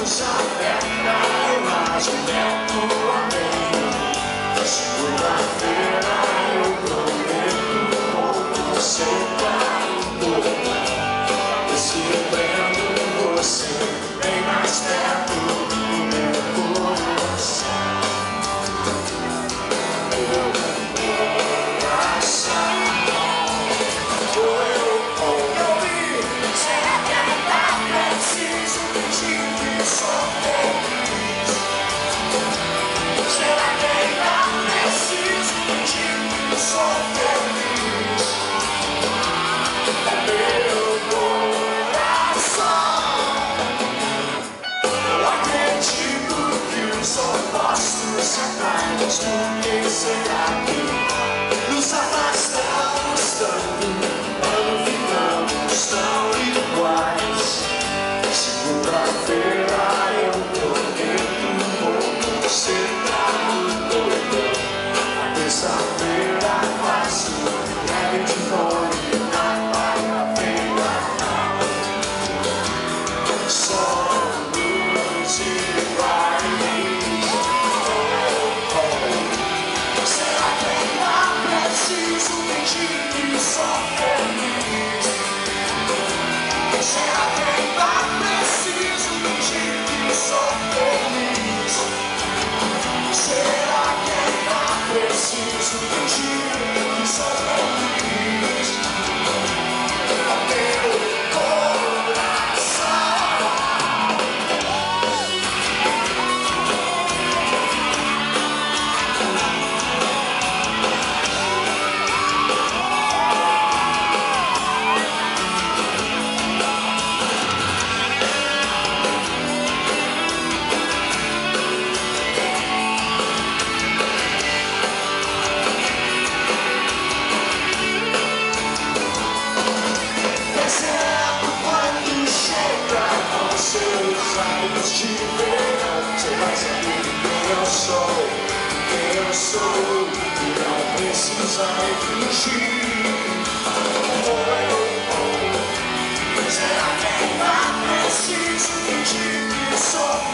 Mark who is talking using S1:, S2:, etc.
S1: aberta, eu imagino amém. Segunda-feira eu prometo, você vai embora. Esperando você bem mais perto do meu coração. Porque será que nos afastamos tanto, quando ficamos tão iguais? Segunda-feira eu prometo, você tá me doidão. A terça-feira faço leve de fome na quarta-feira. Só luz e vai. Preciso fingir que sou feliz. Será que ainda preciso fingir que sou feliz? Será que ainda preciso fingir que sou feliz? Meu coração. De verão, você vai saber quem eu sou, e não precisa me fingir. Será que ainda preciso fingir que sou?